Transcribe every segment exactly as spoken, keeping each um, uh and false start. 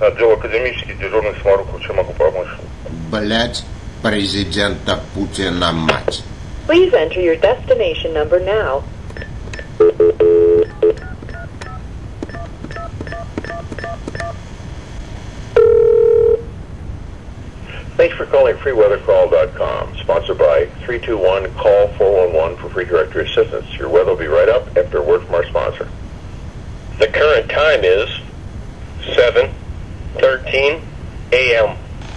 Отдел академический, дежурный Сморуков. Чем могу помочь? Блять, президента Путина мать. Please enter your destination number now. Thanks for calling free weather call dot com, sponsored by three two one call four one one for free directory assistance. Your weather will be right up after a word from our sponsor. The current time is seven thirteen a m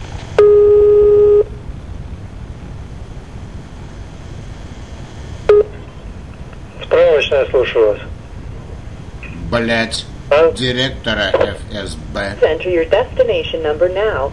Справочная, слушаю вас. Блять, А? директора эф эс бэ. Please enter your destination number now.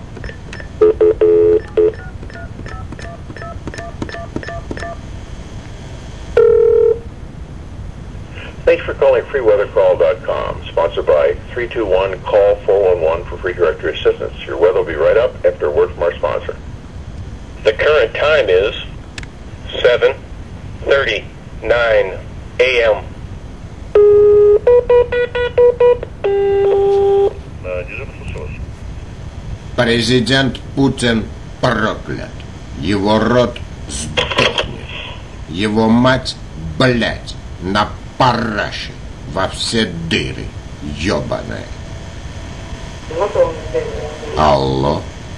Thanks for calling free weather call dot com, sponsored by three two one call four one one for free directory assistance. Your weather will be right up after a word from our sponsor. The current time is seven thirty-nine a m Президент Путин проклят. Его рот сдохнет. Его мать, блять, на параше во все дыры, ёбаная. Алло.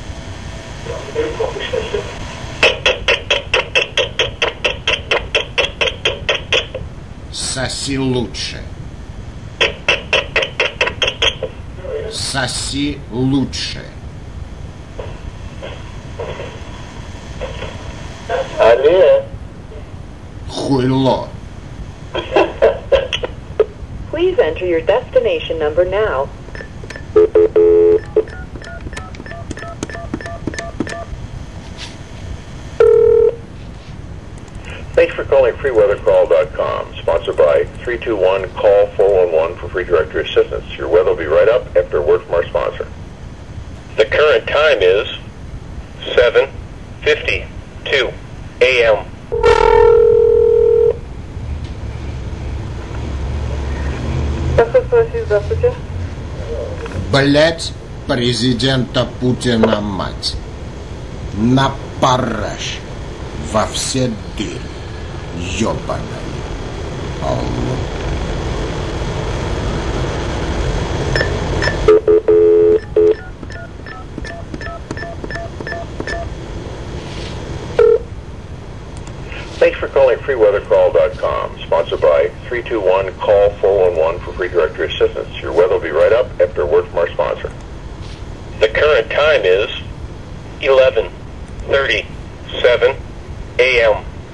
Соси лучше. Соси лучше. Алло. Хуйло. Please enter your destination number now. Thanks for calling free weather call dot com, sponsored by three two one call four one one for free directory assistance. Your weather will be right up after a word from our sponsor. The current time is seven fifty-two a m Здравствуйте. Блять, президента Путина мать. На параш во все дыры, ёбаная. Алло. Thanks for calling free weather call dot com, sponsored by three two one call four one one for free directory assistance. Your weather will be right up after a word from our sponsor. The current time is eleven thirty-seven a m